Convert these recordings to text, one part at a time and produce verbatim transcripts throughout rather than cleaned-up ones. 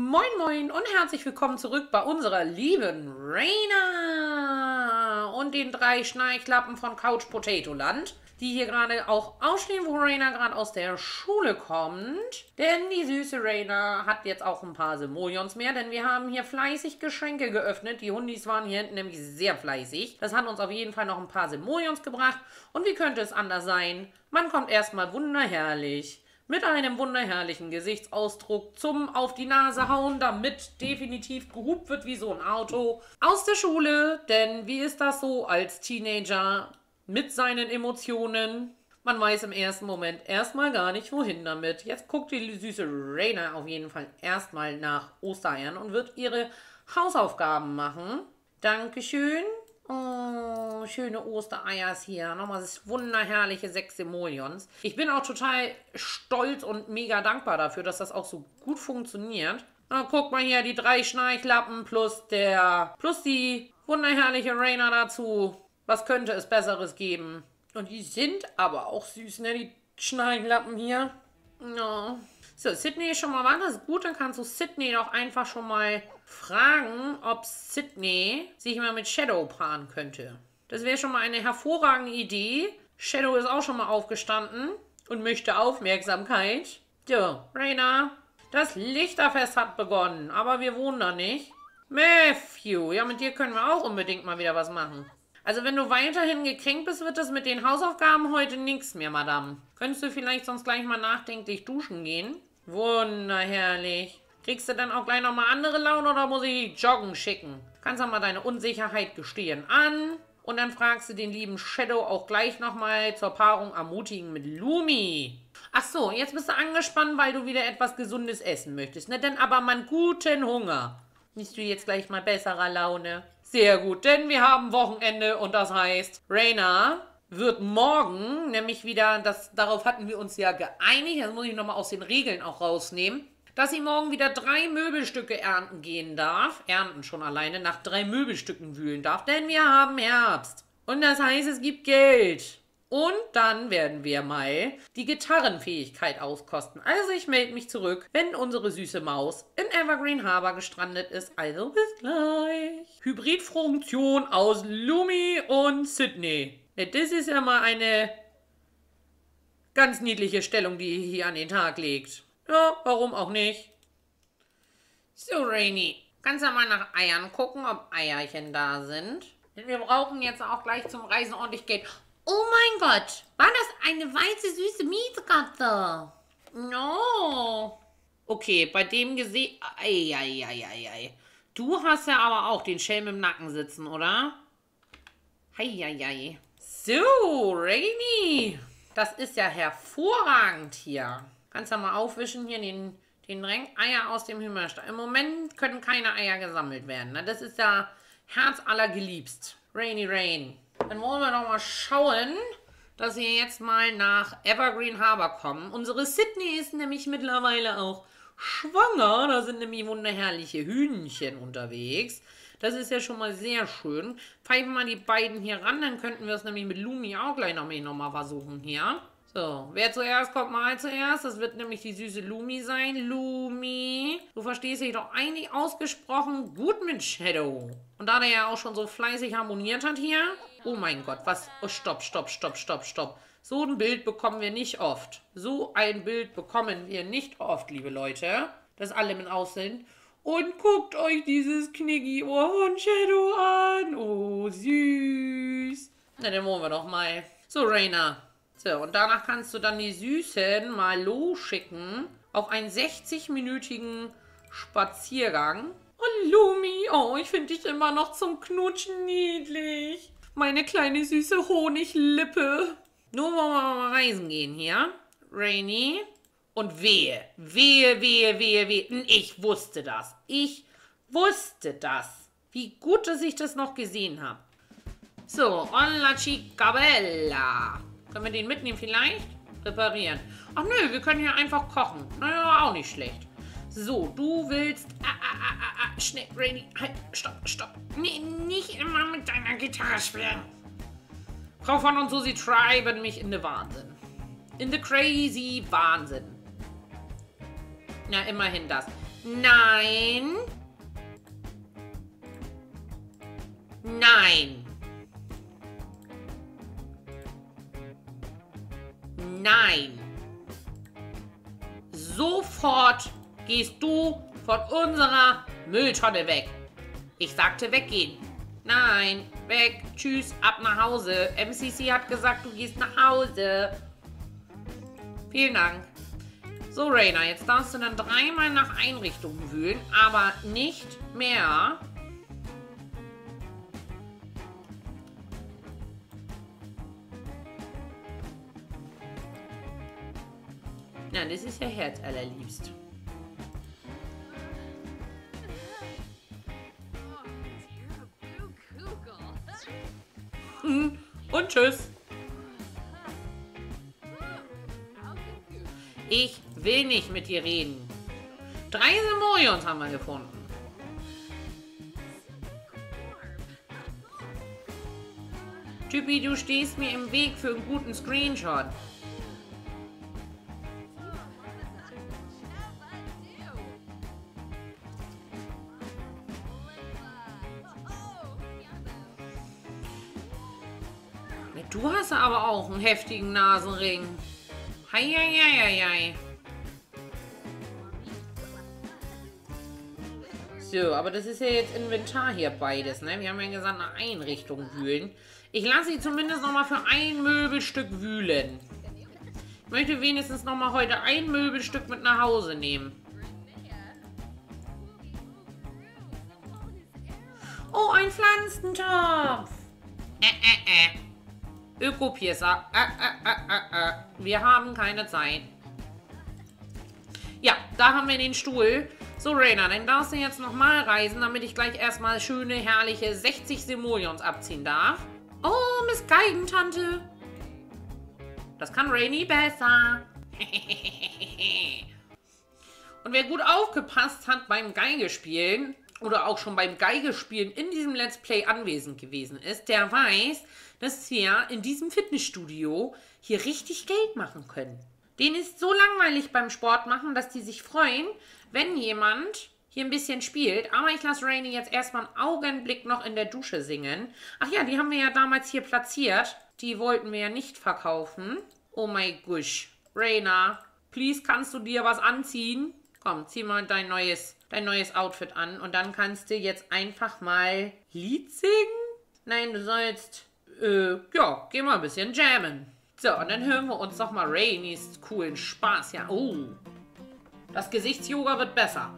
Moin Moin und herzlich willkommen zurück bei unserer lieben Raina und den drei Schnarchlappen von Couch Potato Land, die hier gerade auch ausstehen, wo Raina gerade aus der Schule kommt. Denn die süße Raina hat jetzt auch ein paar Simoleons mehr, denn wir haben hier fleißig Geschenke geöffnet. Die Hundis waren hier hinten nämlich sehr fleißig. Das hat uns auf jeden Fall noch ein paar Simoleons gebracht. Und wie könnte es anders sein? Man kommt erstmal wunderherrlich mit einem wunderherrlichen Gesichtsausdruck zum auf die Nase hauen, damit definitiv gehupt wird wie so ein Auto aus der Schule. Denn wie ist das so als Teenager mit seinen Emotionen? Man weiß im ersten Moment erstmal gar nicht, wohin damit. Jetzt guckt die süße Raina auf jeden Fall erstmal nach Ostereiern und wird ihre Hausaufgaben machen. Dankeschön. Oh, schöne Ostereiers hier. Nochmal das wunderherrliche sechs Simoleons. Ich bin auch total stolz und mega dankbar dafür, dass das auch so gut funktioniert. Na, guck mal hier, die drei Schnarchlappen plus der, plus die wunderherrliche Raina dazu. Was könnte es Besseres geben? Und die sind aber auch süß, ne, die Schnarchlappen hier. Ja. So, Sydney ist schon mal was, das ist gut, dann kannst du Sydney doch einfach schon mal fragen, ob Sydney sich mal mit Shadow paaren könnte. Das wäre schon mal eine hervorragende Idee. Shadow ist auch schon mal aufgestanden und möchte Aufmerksamkeit. So, Raina, das Lichterfest hat begonnen, aber wir wohnen da nicht. Matthew, ja, mit dir können wir auch unbedingt mal wieder was machen. Also wenn du weiterhin gekränkt bist, wird das mit den Hausaufgaben heute nichts mehr, Madame. Könntest du vielleicht sonst gleich mal nachdenklich duschen gehen? Wunderherrlich. Kriegst du dann auch gleich nochmal andere Laune oder muss ich dich joggen schicken? Kannst du mal deine Unsicherheit gestehen an und dann fragst du den lieben Shadow auch gleich nochmal zur Paarung ermutigen mit Lumi. Ach so, jetzt bist du angespannt, weil du wieder etwas Gesundes essen möchtest. Ne, denn aber mal einen guten Hunger. Bist du jetzt gleich mal besserer Laune? Sehr gut, denn wir haben Wochenende und das heißt, Raina wird morgen nämlich wieder, das, darauf hatten wir uns ja geeinigt, das muss ich nochmal aus den Regeln auch rausnehmen, dass sie morgen wieder drei Möbelstücke ernten gehen darf, ernten schon alleine, nach drei Möbelstücken wühlen darf, denn wir haben Herbst. Und das heißt, es gibt Geld. Und dann werden wir mal die Gitarrenfähigkeit auskosten. Also ich melde mich zurück, wenn unsere süße Maus in Evergreen Harbor gestrandet ist. Also bis gleich. Hybridfunktion aus Lumi und Sydney. Das ist ja mal eine ganz niedliche Stellung, die ihr hier an den Tag legt. Ja, warum auch nicht? So, Rainy, kannst du mal nach Eiern gucken, ob Eierchen da sind? Denn wir brauchen jetzt auch gleich zum Reisen ordentlich Geld. Oh mein Gott, war das eine weiße, süße Miezekatze? No. Okay, bei dem gesehen... Eieieiei. Du hast ja aber auch den Schelm im Nacken sitzen, oder? Heieiei. So, Rainy. Das ist ja hervorragend hier. Kannst du mal aufwischen hier den, den Dreck. Eier aus dem Hühnerstall. Im Moment können keine Eier gesammelt werden. Ne? Das ist ja Herz aller geliebst. Rainy Rain. Dann wollen wir doch mal schauen, dass wir jetzt mal nach Evergreen Harbor kommen. Unsere Sydney ist nämlich mittlerweile auch schwanger. Da sind nämlich wunderherrliche Hühnchen unterwegs. Das ist ja schon mal sehr schön. Pfeifen mal die beiden hier ran, dann könnten wir es nämlich mit Lumi auch gleich noch mal, noch mal versuchen hier. So, wer zuerst kommt, mal zuerst. Das wird nämlich die süße Lumi sein. Lumi, du verstehst dich doch eigentlich ausgesprochen gut mit Shadow. Und da der ja auch schon so fleißig harmoniert hat hier. Oh mein Gott, was? Oh, stopp, stopp, stopp, stopp, stopp. So ein Bild bekommen wir nicht oft. So ein Bild bekommen wir nicht oft, liebe Leute. Dass alle mit aussehen. Und guckt euch dieses Kniggi-Ohr von Shadow an. Oh, süß. Na, den wollen wir doch mal. So, Raina. So, und danach kannst du dann die Süßen mal losschicken auf einen sechzig-minütigen Spaziergang. Und Lumi, oh, ich finde dich immer noch zum Knutschen niedlich. Meine kleine süße Honiglippe. Nur wollen wir mal reisen gehen hier. Rainy. Und wehe, wehe, wehe, wehe, wehe. Ich wusste das. Ich wusste das. Wie gut, dass ich das noch gesehen habe. So, Olla Chicabella. Können wir den mitnehmen vielleicht? Reparieren. Ach nö, wir können hier einfach kochen. Naja, auch nicht schlecht. So, du willst... Ah, ah, ah, ah, ah. Schnell, Rainy. Halt, stopp, stopp. Nee, nicht immer mit deiner Gitarre spielen. Frau von und Susi treiben mich in den Wahnsinn. In the crazy Wahnsinn. Ja, immerhin das. Nein. Nein. Nein. Sofort gehst du von unserer Mülltonne weg. Ich sagte weggehen. Nein, weg. Tschüss, ab nach Hause. M C C hat gesagt, du gehst nach Hause. Vielen Dank. So, Rainer, jetzt darfst du dann dreimal nach Einrichtungen wühlen, aber nicht mehr. Na, das ist ja herzallerliebst. Und tschüss. Ich will nicht mit dir reden. Drei Simoleons haben wir gefunden. Typi, du stehst mir im Weg für einen guten Screenshot. Du hast aber auch einen heftigen Nasenring. Heieieiei. So, aber das ist ja jetzt Inventar hier beides, ne? Wir haben ja gesagt, nach Einrichtung wühlen. Ich lasse sie zumindest noch mal für ein Möbelstück wühlen. Ich möchte wenigstens noch mal heute ein Möbelstück mit nach Hause nehmen. Oh, ein Pflanzentopf. Äh, äh, äh. Öko-Piercer. Äh, äh, äh, äh, äh. Wir haben keine Zeit. Ja, da haben wir den Stuhl. So, Rainer, dann darfst du jetzt nochmal reisen, damit ich gleich erstmal schöne, herrliche sechzig Simoleons abziehen darf. Oh, Miss Geigentante. Das kann Rainy besser. Und wer gut aufgepasst hat beim Geigespielen oder auch schon beim Geigespielen in diesem Let's Play anwesend gewesen ist, der weiß, dass wir in diesem Fitnessstudio hier richtig Geld machen können. Denen ist so langweilig beim Sport machen, dass die sich freuen, wenn jemand hier ein bisschen spielt. Aber ich lasse Rainy jetzt erstmal einen Augenblick noch in der Dusche singen. Ach ja, die haben wir ja damals hier platziert. Die wollten wir ja nicht verkaufen. Oh mein Gott. Rainer, please, kannst du dir was anziehen? Komm, zieh mal dein neues, dein neues Outfit an. Und dann kannst du jetzt einfach mal Lied singen? Nein, du sollst... Äh, ja, geh mal ein bisschen jammen. So, und dann hören wir uns doch mal Rainys coolen Spaß. Ja, oh. Das Gesichtsyoga wird besser.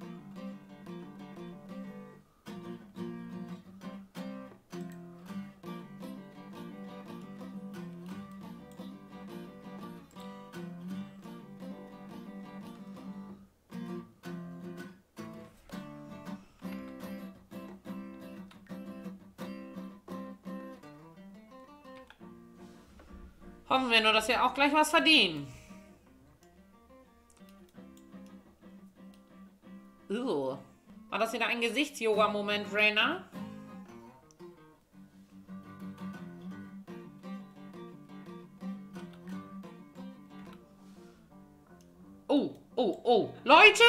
Hoffen wir nur, dass wir auch gleich was verdienen. Uh, war das wieder ein Gesichtsyoga-Moment, Rainer? Oh, oh, oh. Leute!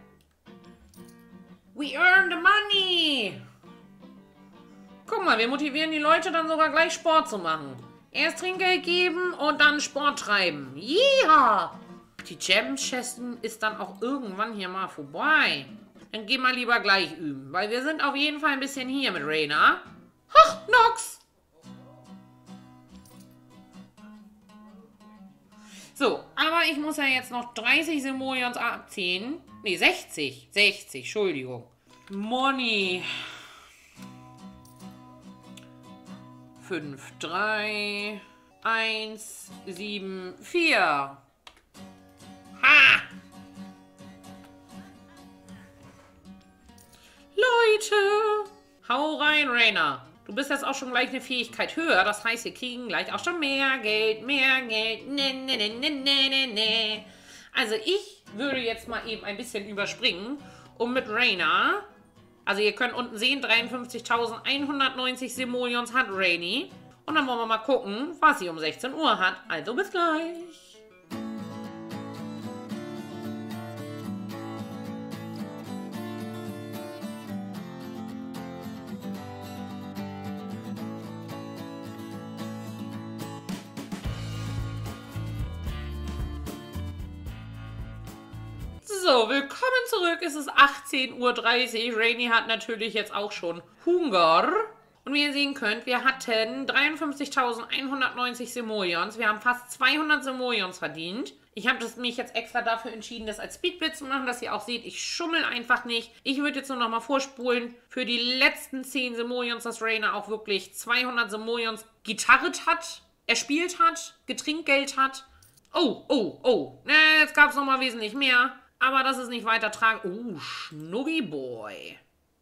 We earn the money! Guck mal, wir motivieren die Leute dann sogar gleich Sport zu machen. Erst Trinkgeld geben und dann Sport treiben. Ja! Die Jam-Chesten ist dann auch irgendwann hier mal vorbei. Dann gehen wir lieber gleich üben, weil wir sind auf jeden Fall ein bisschen hier mit Rainer. Ach, Nox! So, aber ich muss ja jetzt noch dreißig Simoleons abziehen. Ne, sechzig. sechzig, Entschuldigung. Money. fünf, drei, eins, sieben, vier. Ha! Leute! Hau rein, Rainer. Du bist jetzt auch schon gleich eine Fähigkeit höher. Das heißt, wir kriegen gleich auch schon mehr Geld, mehr Geld. Ne, ne, ne, ne, ne, ne, ne. Also ich würde jetzt mal eben ein bisschen überspringen, um mit Rainer... Also ihr könnt unten sehen, dreiundfünfzigtausendeinhundertneunzig Simoleons hat Rainy. Und dann wollen wir mal gucken, was sie um sechzehn Uhr hat. Also bis gleich. So, willkommen zurück. Es ist achtzehn Uhr dreißig. Rainy hat natürlich jetzt auch schon Hunger. Und wie ihr sehen könnt, wir hatten dreiundfünfzigtausendeinhundertneunzig Simoleons. Wir haben fast zweihundert Simoleons verdient. Ich habe mich jetzt extra dafür entschieden, das als Speedbit zu machen, dass ihr auch seht, ich schummel einfach nicht. Ich würde jetzt nur noch mal vorspulen für die letzten zehn Simoleons, dass Rainer auch wirklich zweihundert Simoleons gitarret hat, erspielt hat, Getrinkgeld hat. Oh, oh, oh. Ne, jetzt gab es noch mal wesentlich mehr. Aber das ist nicht weiter tragen. Oh, Schnuggy Boy.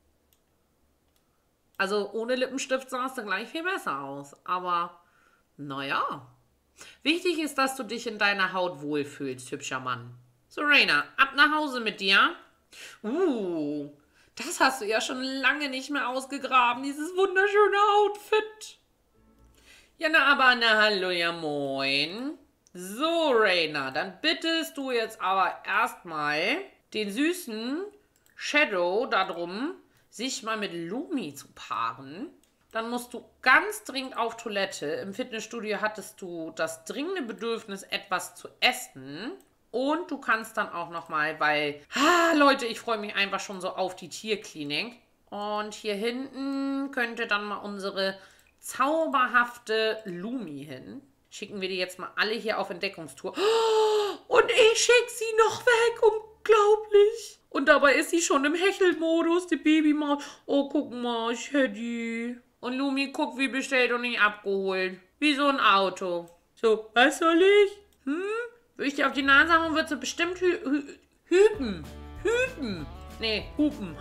Also ohne Lippenstift sahst du gleich viel besser aus. Aber, naja. Wichtig ist, dass du dich in deiner Haut wohlfühlst, hübscher Mann. So, Rainer, ab nach Hause mit dir. Uh, das hast du ja schon lange nicht mehr ausgegraben, dieses wunderschöne Outfit. Ja, na, aber, na, hallo, ja, moin. So, Rainer, dann bittest du jetzt aber erstmal den süßen Shadow darum, sich mal mit Lumi zu paaren. Dann musst du ganz dringend auf Toilette. Im Fitnessstudio hattest du das dringende Bedürfnis, etwas zu essen. Und du kannst dann auch nochmal, weil, ah, Leute, ich freue mich einfach schon so auf die Tierklinik. Und hier hinten könnte dann mal unsere zauberhafte Lumi hin. Schicken wir die jetzt mal alle hier auf Entdeckungstour. Oh, und ich schicke sie noch weg. Unglaublich. Und dabei ist sie schon im Hechelmodus, die Babymaus. Oh, guck mal, ich hätte die. Und Lumi, guck, wie bestellt und nicht abgeholt. Wie so ein Auto. So, was soll ich? Hm? Würde ich dir auf die Nase hauen, wird sie bestimmt hü hü hüpen. Hüpen. Nee, hupen.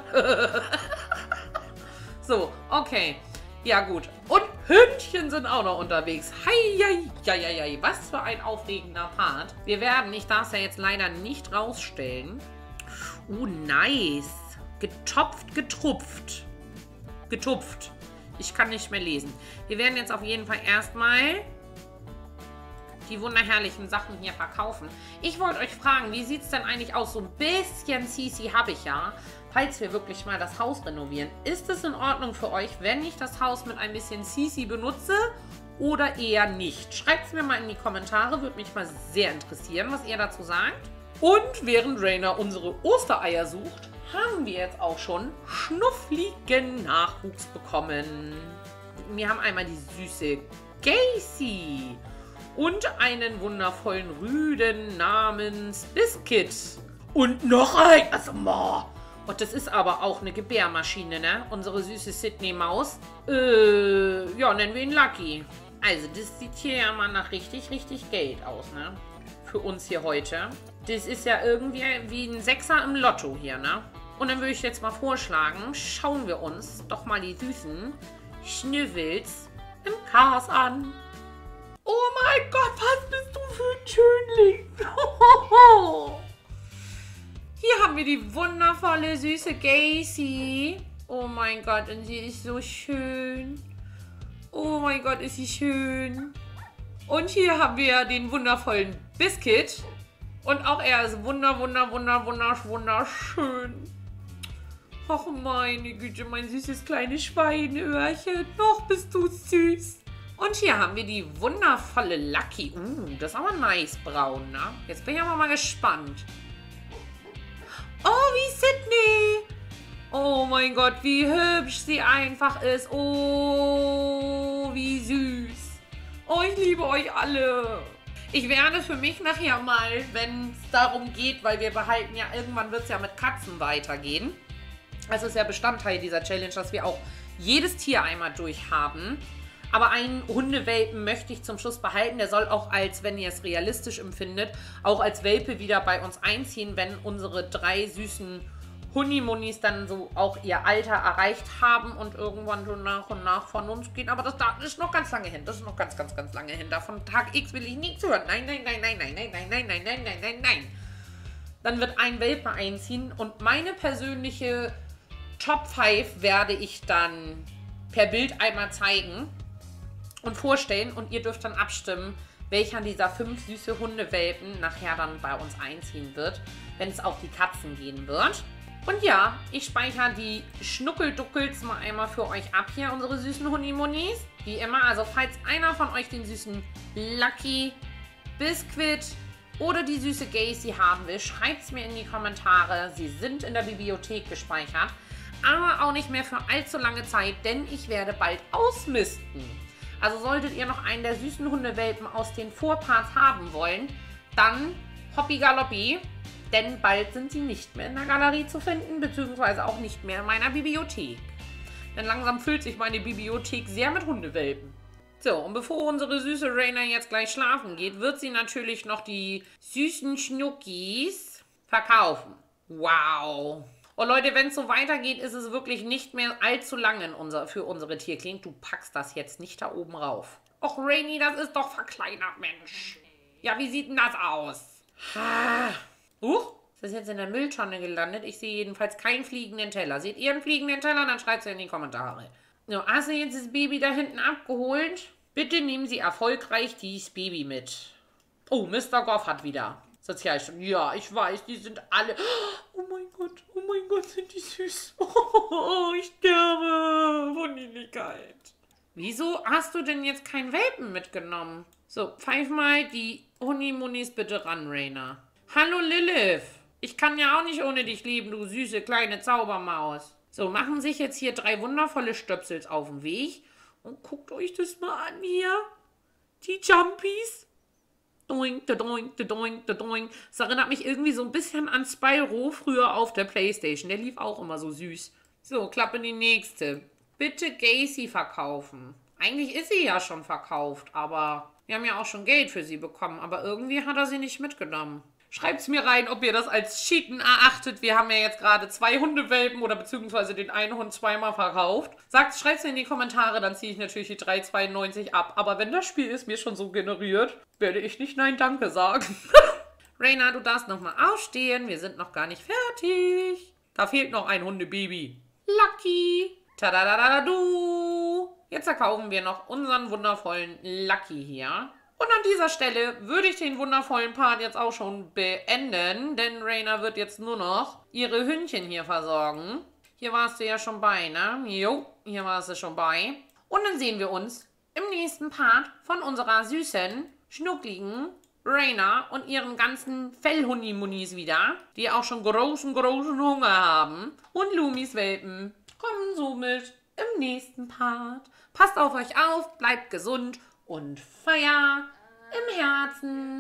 So, okay. Ja, gut. Und Hündchen sind auch noch unterwegs. Hei, hei, hei, hei, hei. Was für ein aufregender Part. Wir werden, ich darf es ja jetzt leider nicht rausstellen. Uh, nice. Getopft, getrupft. Getupft. Ich kann nicht mehr lesen. Wir werden jetzt auf jeden Fall erstmal die wunderherrlichen Sachen hier verkaufen. Ich wollte euch fragen, wie sieht es denn eigentlich aus? So ein bisschen C C habe ich ja. Falls wir wirklich mal das Haus renovieren. Ist es in Ordnung für euch, wenn ich das Haus mit ein bisschen C C benutze oder eher nicht? Schreibt es mir mal in die Kommentare. Würde mich mal sehr interessieren, was ihr dazu sagt. Und während Rainer unsere Ostereier sucht, haben wir jetzt auch schon schnuffligen Nachwuchs bekommen. Wir haben einmal die süße Gacy und einen wundervollen Rüden namens Biscuit. Und noch ein, also ma. Und das ist aber auch eine Gebärmaschine, ne? Unsere süße Sydney-Maus. Äh, ja, nennen wir ihn Lucky. Also, das sieht hier ja mal nach richtig, richtig Geld aus, ne? Für uns hier heute. Das ist ja irgendwie wie ein Sechser im Lotto hier, ne? Und dann würde ich jetzt mal vorschlagen, schauen wir uns doch mal die süßen Schnüffels im Chaos an. Oh mein Gott, was bist du für ein Schönling? Hier haben wir die wundervolle, süße Gacy. Oh mein Gott, und sie ist so schön. Oh mein Gott, ist sie schön. Und hier haben wir den wundervollen Biscuit. Und auch er ist wunder, wunder, wunder, wunder, wunderschön. Och meine Güte, mein süßes kleines Schweineöhrchen. Noch bist du süß. Und hier haben wir die wundervolle Lucky. Uh, das ist aber nice braun, ne? Jetzt bin ich aber mal gespannt. Oh, wie Sydney. Oh mein Gott, wie hübsch sie einfach ist. Oh, wie süß. Oh, ich liebe euch alle. Ich werde für mich nachher mal, wenn es darum geht, weil wir behalten ja, irgendwann wird es ja mit Katzen weitergehen. Das ist ja Bestandteil dieser Challenge, dass wir auch jedes Tier einmal durchhaben. Aber einen Hundewelpen möchte ich zum Schluss behalten. Der soll auch als, wenn ihr es realistisch empfindet, auch als Welpe wieder bei uns einziehen, wenn unsere drei süßen Hunnimunis dann so auch ihr Alter erreicht haben und irgendwann so nach und nach von uns gehen. Aber das, das ist noch ganz lange hin. Das ist noch ganz, ganz, ganz lange hin. Davon Tag X will ich nichts hören. Nein, nein, nein, nein, nein, nein, nein, nein, nein, nein, nein, nein, nein. Dann wird ein Welpe einziehen und meine persönliche Top fünf werde ich dann per Bild einmal zeigen und vorstellen und ihr dürft dann abstimmen, welcher dieser fünf süße Hundewelpen nachher dann bei uns einziehen wird, wenn es auf die Katzen gehen wird. Und ja, ich speichere die Schnuckelduckels mal einmal für euch ab hier, unsere süßen Hundimunis. Wie immer, also falls einer von euch den süßen Lucky, Biscuit, oder die süße Gacy haben will, schreibt es mir in die Kommentare. Sie sind in der Bibliothek gespeichert, aber auch nicht mehr für allzu lange Zeit, denn ich werde bald ausmisten. Also solltet ihr noch einen der süßen Hundewelpen aus den Vorparts haben wollen, dann hoppi galoppi, denn bald sind sie nicht mehr in der Galerie zu finden, beziehungsweise auch nicht mehr in meiner Bibliothek. Denn langsam füllt sich meine Bibliothek sehr mit Hundewelpen. So, und bevor unsere süße Raina jetzt gleich schlafen geht, wird sie natürlich noch die süßen Schnuckis verkaufen. Wow. Und Leute, wenn es so weitergeht, ist es wirklich nicht mehr allzu lange in unser, für unsere Tierklinik. Du packst das jetzt nicht da oben rauf. Och, Rainy, das ist doch verkleinert, Mensch. Ja, wie sieht denn das aus? Ah. Huch, ist das jetzt in der Mülltonne gelandet? Ich sehe jedenfalls keinen fliegenden Teller. Seht ihr einen fliegenden Teller? Dann schreibt es in die Kommentare. So, hast du jetzt das Baby da hinten abgeholt? Bitte nehmen Sie erfolgreich dieses Baby mit. Oh, Mister Goff hat wieder Sozialstunden. Ja, ich weiß, die sind alle... Oh mein Gott, oh mein Gott, sind die süß. Oh, ich sterbe von Niedlichkeit. Wieso hast du denn jetzt keinen Welpen mitgenommen? So, pfeif mal die Honeymoonies bitte ran, Raina. Hallo Lilith. Ich kann ja auch nicht ohne dich leben, du süße kleine Zaubermaus. So, machen sich jetzt hier drei wundervolle Stöpsels auf den Weg. Und guckt euch das mal an hier. Die Jumpies. Doink, da doink, da doink, da doink. Das erinnert mich irgendwie so ein bisschen an Spyro früher auf der Playstation. Der lief auch immer so süß. So, Klappe in die nächste. Bitte Gacy verkaufen. Eigentlich ist sie ja schon verkauft, aber wir haben ja auch schon Geld für sie bekommen. Aber irgendwie hat er sie nicht mitgenommen. Schreibt's mir rein, ob ihr das als Cheaten erachtet. Wir haben ja jetzt gerade zwei Hundewelpen oder beziehungsweise den einen Hund zweimal verkauft. Sagt, schreibt's mir in die Kommentare, dann ziehe ich natürlich die drei zweiundneunzig ab. Aber wenn das Spiel ist mir schon so generiert, werde ich nicht Nein Danke sagen. Raina, du darfst nochmal aufstehen. Wir sind noch gar nicht fertig. Da fehlt noch ein Hundebaby. Lucky. Tadadadadu. Jetzt verkaufen wir noch unseren wundervollen Lucky hier. Und an dieser Stelle würde ich den wundervollen Part jetzt auch schon beenden, denn Raina wird jetzt nur noch ihre Hündchen hier versorgen. Hier warst du ja schon bei, ne? Jo, hier warst du schon bei. Und dann sehen wir uns im nächsten Part von unserer süßen, schnuckligen Raina und ihren ganzen Fellhundimunis wieder, die auch schon großen, großen Hunger haben. Und Lumis Welpen kommen somit im nächsten Part. Passt auf euch auf, bleibt gesund und Feuer im Herzen.